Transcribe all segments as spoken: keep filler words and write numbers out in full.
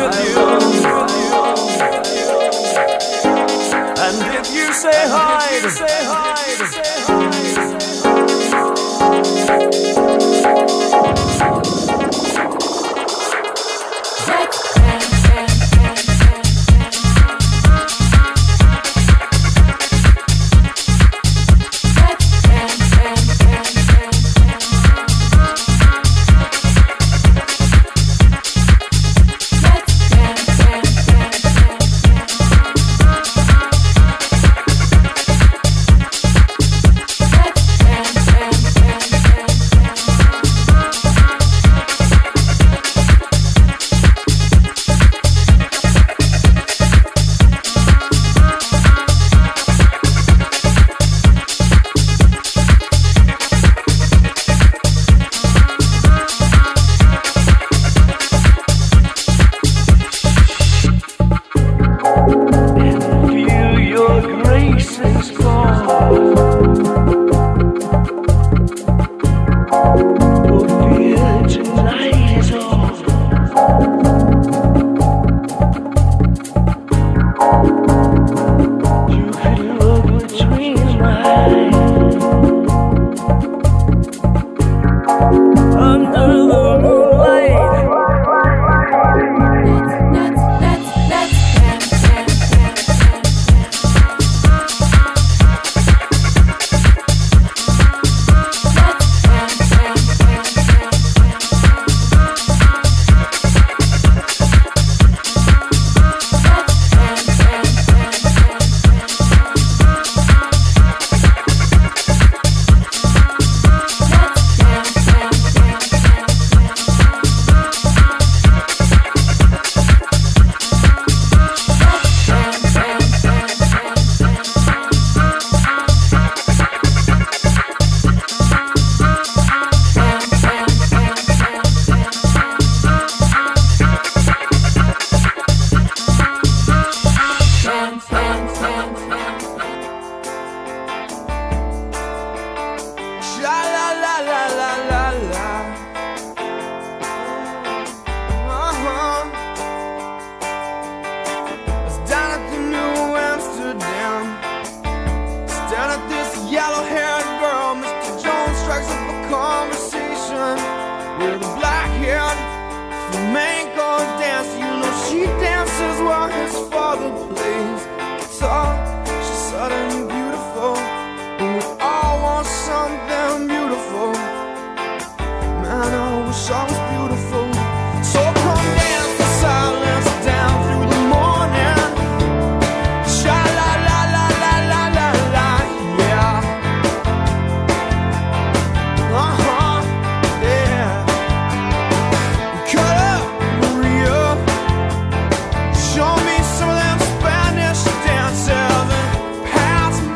with you. And if you say hide, say hide, say Show me some of them Spanish dances and pass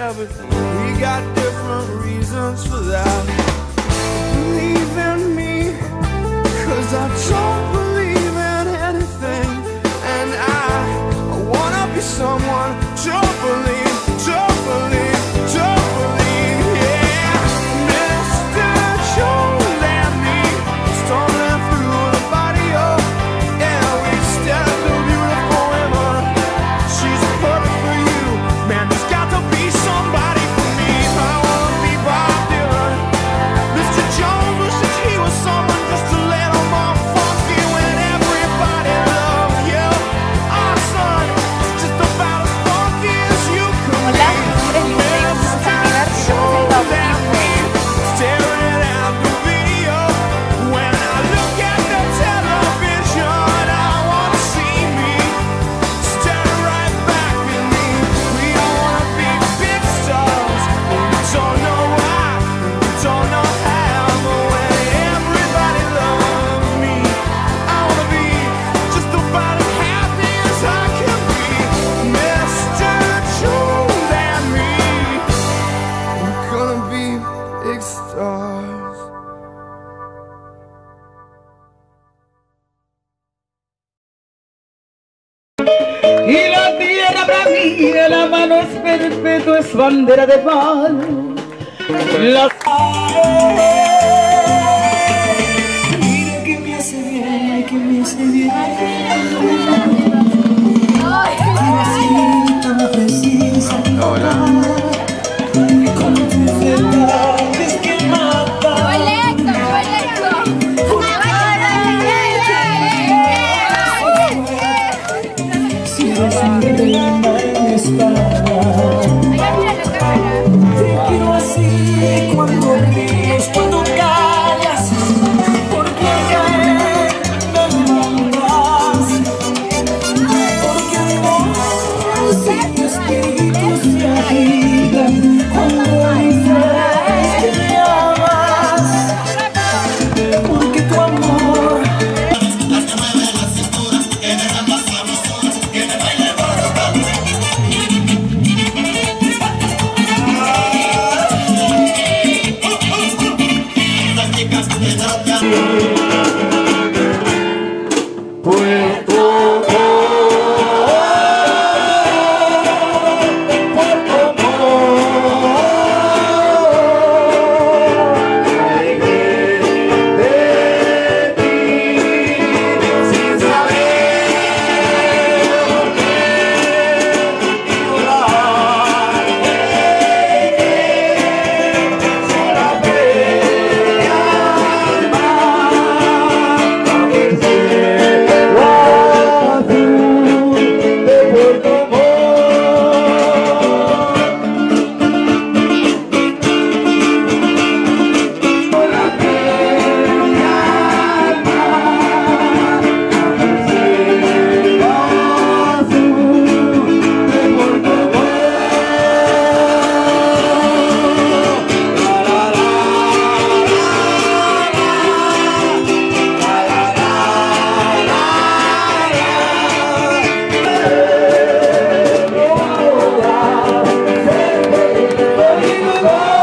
yeah, but we got different reasons for that. Believe in me, cause I don't believe in anything, and I, I wanna be someone. Don't believe, don't believe, don't believe, yeah. Mister Joe and me, stumbling through the barrio, yeah, we stepped a beautiful woman. She's perfect for you, man, there's got to be somebody for me. I wanna be Bob Dylan. Mister Jones wishes he was someone just a little more funky when everybody loves you. Our son is just about as funky as you could be. Mister Jones and me, staring at the video. When I look at the television, I wanna see me staring right back at me. We all wanna be big stars, but we don't know why, we don't know how. But when everybody loves me, I wanna be just about as happy as I can be. Mister Jones and me, we're gonna be big stars. Y la tierra para mí, la mano es perpetua, es bandera de palo. Las... Mira que me hace bien, ay, que me hace bien. Así tan precisa. Hola. Con tus detalles que matan. Si eres un reina en esta. Te quiero así cuando ríes, cuando callas, porque caer me mandas, porque mi voz y mi espíritu se agitan cuando dices que me amas, porque tu amor oh,